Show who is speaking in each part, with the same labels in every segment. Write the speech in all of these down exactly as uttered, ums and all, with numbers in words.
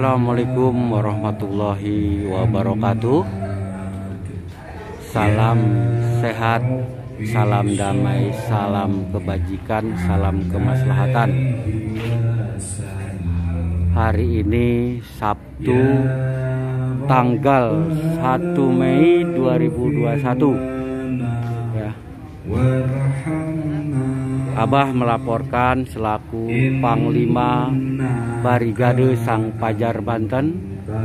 Speaker 1: Assalamualaikum warahmatullahi wabarakatuh. Salam sehat, salam damai, salam kebajikan, salam kemaslahatan. Hari ini Sabtu tanggal satu Mei dua ribu dua puluh satu ya. Abah melaporkan selaku Panglima Barigade Sang Pajar Banten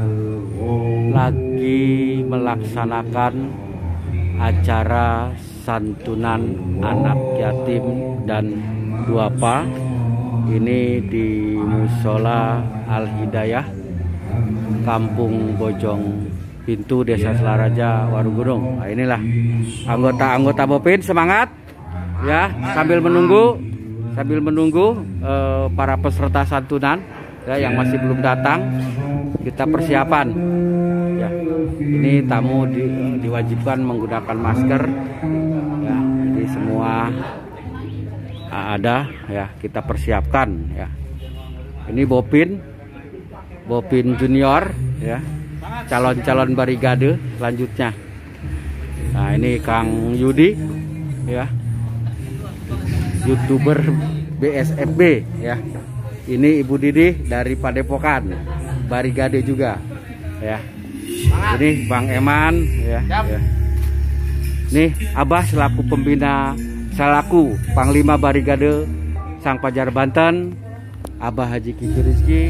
Speaker 1: lagi melaksanakan acara santunan anak yatim dan duafa ini di Musola Al Hidayah, Kampung Bojong Pintu, Desa Selaraja, Warugunung. Nah, inilah anggota-anggota Bopin, semangat ya, sambil menunggu sambil menunggu eh, para peserta santunan ya yang masih belum datang, kita persiapan ya. Ini tamu di, diwajibkan menggunakan masker ya, jadi semua ada ya, kita persiapkan ya. Ini Bopin Bopin Junior ya, calon-calon barigade selanjutnya. Nah, ini Kang Yudi ya, YouTuber B S F B ya. Ini Ibu Didi dari Padepokan, barigade juga ya. Ini Bang Eman ya, ya. Nih Abah selaku pembina, selaku Panglima Barigade Sang Pajar Banten, Abah Haji Kiki Rizky.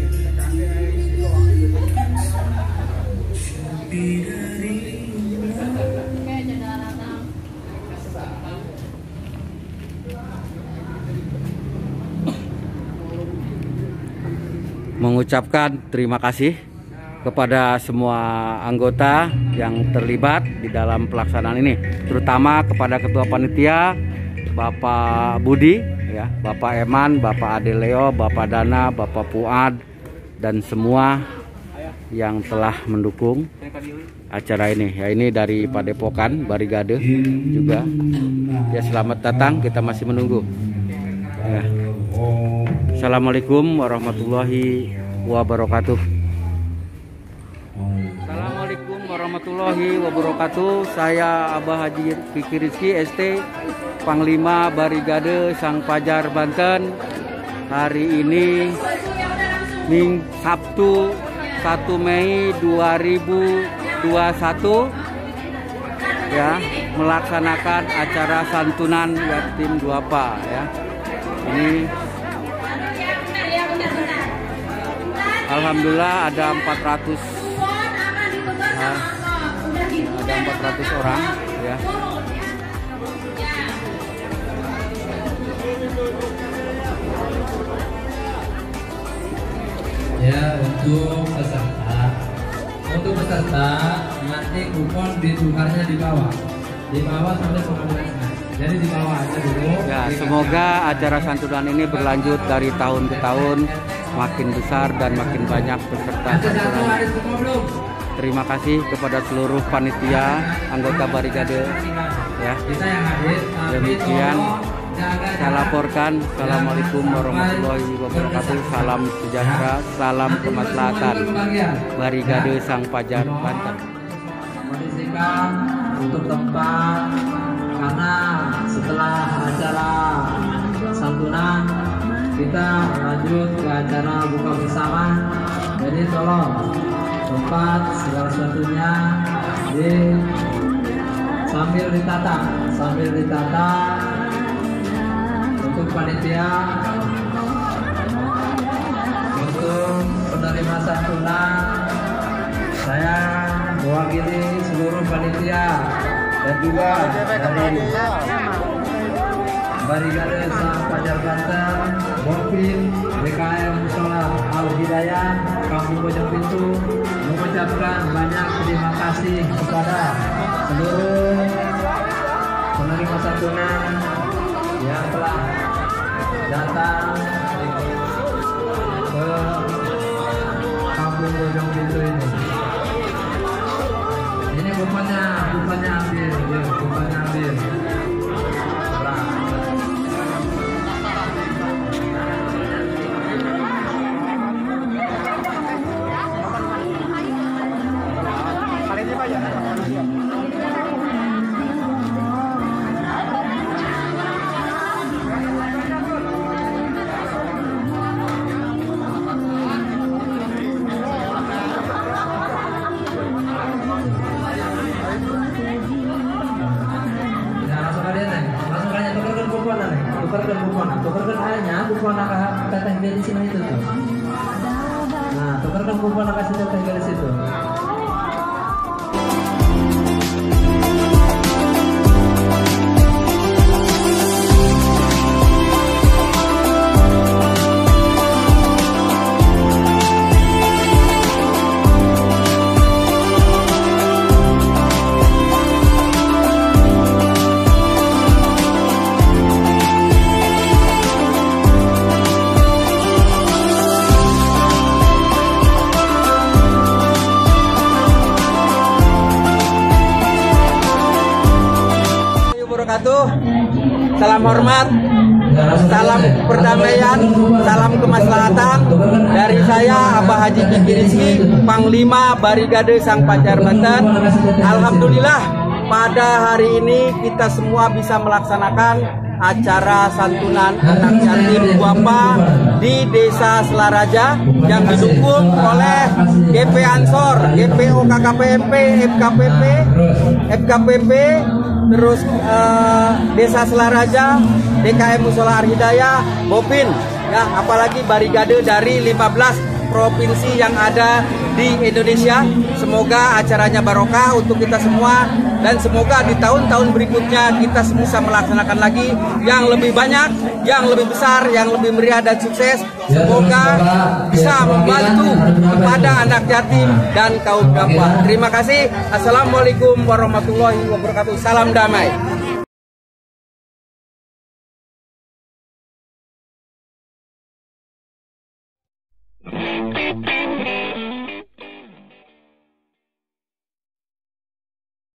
Speaker 1: Mengucapkan terima kasih kepada semua anggota yang terlibat di dalam pelaksanaan ini, terutama kepada Ketua Panitia Bapak Budi ya, Bapak Eman, Bapak Adeleo, Bapak Dana, Bapak Puad, dan semua yang telah mendukung acara ini ya. Ini dari Padepokan Barigade juga ya, selamat datang, kita masih menunggu ya. Assalamualaikum warahmatullahi wabarakatuh. Assalamualaikum warahmatullahi wabarakatuh. Saya Abah Haji Kiki Rizky S T, Panglima Barigade Sang Pajar Banten. Hari ini Ming Sabtu satu Mei dua ribu dua puluh satu ya, melaksanakan acara santunan yatim duafa ya. Ini alhamdulillah ada empat ratus nah, ada empat ratus orang ya.
Speaker 2: Ya, untuk peserta untuk peserta nanti kupon ditukarnya di bawah di bawah sampai pengambilan, jadi di bawah aja dulu
Speaker 1: ya. Semoga acara santunan ini berlanjut dari tahun ke tahun, makin besar dan makin banyak peserta santunan. Terima kasih kepada seluruh panitia, anggota barigade ya. Demikian saya laporkan. Assalamualaikum warahmatullahi wabarakatuh. Salam sejahtera, salam kemaslahatan, Barigade Sang Pajar Banten.
Speaker 2: Kondisikan untuk tempat, karena setelah acara santunan kita lanjut ke acara buka bersama. Jadi tolong tempat segala sesuatunya di sambil ditata, sambil ditata untuk panitia, untuk penerima santunan. Saya mewakili seluruh panitia dan juga dari Barigade Sang Pajar Banten, Bopin B K M Musola Al Hidayah, Kampung Bojong Pintu, mengucapkan banyak terima kasih kepada seluruh penerima santunan yang telah datang ke Kampung Bojong Pintu ini. Ini bukannya, bukannya ambil, ya, bukannya ambil. Tukarkan bukona, tukarkan ayahnya, bukona ke teteh gadis ini itu tuh. Nah, tukarkan bukona kasih teteh gadis itu.
Speaker 1: Salam hormat, salam perdamaian, salam kemaslahatan dari saya Abah Haji Kiki Rizki, Panglima Barigade Sang Pancar Banten. Alhamdulillah pada hari ini kita semua bisa melaksanakan acara santunan anak yatim duafa di Desa Selaraja yang didukung oleh G P Ansor, G P O K K P M P, F K P P, F K P P, terus uh, Desa Selaraja, D K M Musola Ar-Hidayah, Bopin, ya, apalagi barigade dari lima belas provinsi yang ada di Indonesia. Semoga acaranya barokah untuk kita semua dan semoga di tahun-tahun berikutnya kita bisa melaksanakan lagi yang lebih banyak, yang lebih besar, yang lebih meriah dan sukses. Semoga bisa membantu kepada anak yatim dan kaum duafa. Terima kasih. Assalamualaikum warahmatullahi wabarakatuh. Salam damai. Thank you.